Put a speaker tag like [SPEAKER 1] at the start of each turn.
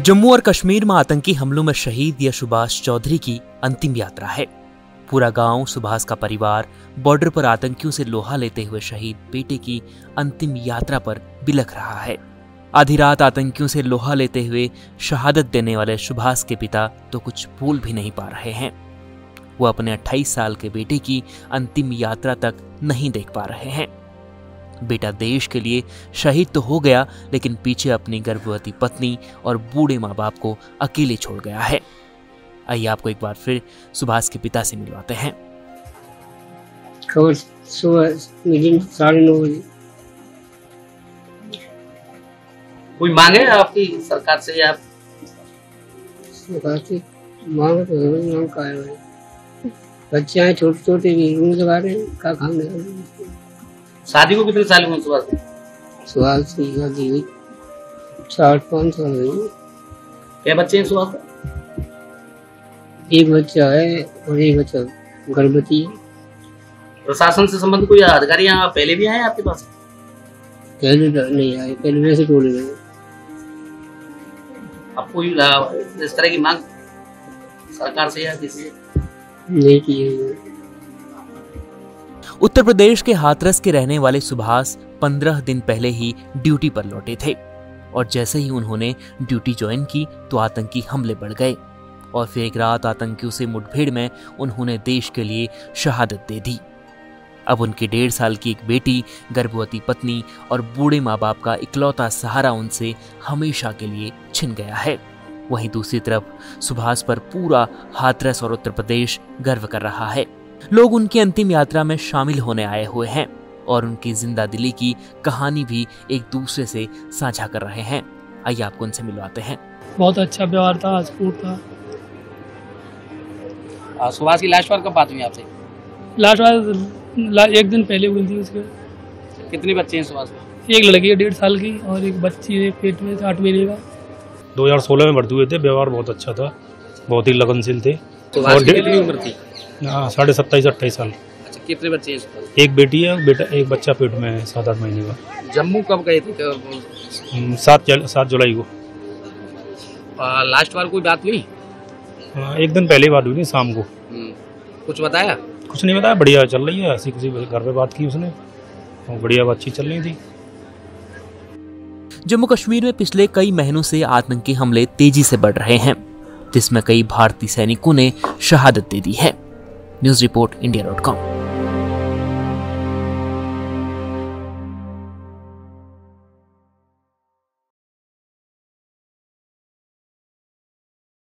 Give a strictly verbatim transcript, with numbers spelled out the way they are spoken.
[SPEAKER 1] जम्मू और कश्मीर में आतंकी हमलों में शहीद या सुभाष चौधरी की अंतिम यात्रा है। पूरा गांव, सुभाष का परिवार बॉर्डर पर आतंकियों से लोहा लेते हुए शहीद बेटे की अंतिम यात्रा पर बिलख रहा है। आधी रात आतंकियों से लोहा लेते हुए शहादत देने वाले सुभाष के पिता तो कुछ बोल भी नहीं पा रहे हैं। वो अपने अट्ठाईस साल के बेटे की अंतिम यात्रा तक नहीं देख पा रहे हैं। बेटा देश के लिए शहीद तो हो गया, लेकिन पीछे अपनी गर्भवती पत्नी और बूढ़े माँ बाप को अकेले छोड़ गया है। आइए आपको एक बार फिर सुभाष के पिता से मिलवाते हैं।
[SPEAKER 2] खबर सुबह साढ़े नौ बजे।
[SPEAKER 3] कोई मांगे आपकी सरकार से? आप
[SPEAKER 2] सरकार से मांग तो मांग का है, बच्चे हैं छोटे छोटे भी रूम लगा रहे हैं, क्या खाने।
[SPEAKER 3] शादी को कितने साल हुए सुभाष?
[SPEAKER 2] सुभाष की शादी हुई चार पाँच साल हुई।
[SPEAKER 3] क्या बच्चे हैं सुभाष?
[SPEAKER 2] एक बच्चा है और एक बच्चा गर्भवती है।
[SPEAKER 3] प्रशासन से संबंधित कोई अधिकारी यहाँ पहले भी आए आपके पास?
[SPEAKER 2] पहले नहीं आए, पहले वैसे टोले गए।
[SPEAKER 3] अब कोई इस तरह की मांग सरकार से या किसी से
[SPEAKER 2] नहीं की है।
[SPEAKER 1] उत्तर प्रदेश के हाथरस के रहने वाले सुभाष पंद्रह दिन पहले ही ड्यूटी पर लौटे थे और जैसे ही उन्होंने ड्यूटी ज्वाइन की तो आतंकी हमले बढ़ गए और फिर एक रात आतंकियों से मुठभेड़ में उन्होंने देश के लिए शहादत दे दी। अब उनके डेढ़ साल की एक बेटी, गर्भवती पत्नी और बूढ़े माँ बाप का इकलौता सहारा उनसे हमेशा के लिए छिन गया है। वहीं दूसरी तरफ सुभाष पर पूरा हाथरस और उत्तर प्रदेश गर्व कर रहा है। लोग उनकी अंतिम यात्रा में शामिल होने आए हुए हैं और उनकी जिंदा दिली की कहानी भी एक दूसरे से साझा कर रहे हैं। आइए आपको उनसे मिलवाते हैं।
[SPEAKER 4] बहुत अच्छा व्यवहार था, स्पोर्ट था।
[SPEAKER 3] सुभाष की लास्ट बार कब बात हुई आपसे?
[SPEAKER 4] लास्ट बार एक दिन पहले हुई थी। उसके
[SPEAKER 3] कितने बच्चे हैं सुभाष?
[SPEAKER 4] एक लड़की है डेढ़ साल की और एक बच्ची है पेट में आठ महीने का।
[SPEAKER 5] दो हजार सोलह में भर्ती हुए थे। व्यवहार बहुत अच्छा था, बहुत ही लगनशील थे।
[SPEAKER 3] सुभाष की कितनी उम्र थी?
[SPEAKER 5] हाँ, साढ़े सत्ताईस अट्ठाईस साल।
[SPEAKER 3] अच्छा, कितने बच्चे हैं?
[SPEAKER 5] एक बेटी है, बेटा एक बच्चा पेट में है सात आठ महीने का।
[SPEAKER 3] जम्मू कब गए थे?
[SPEAKER 5] सात सात जुलाई को।
[SPEAKER 3] आ, लास्ट बार कोई बात हुई?
[SPEAKER 5] आ, एक दिन पहले बात हुई थी शाम को।
[SPEAKER 3] कुछ बताया?
[SPEAKER 5] कुछ नहीं बताया, बढ़िया चल रही है। ऐसी किसी घर पे बात की उसने, बढ़िया बातचीत चल रही थी।
[SPEAKER 1] जम्मू कश्मीर में पिछले कई महीनों से आतंकी हमले तेजी से बढ़ रहे हैं, जिसमें कई भारतीय सैनिकों ने शहादत दे दी है। News report India dot com.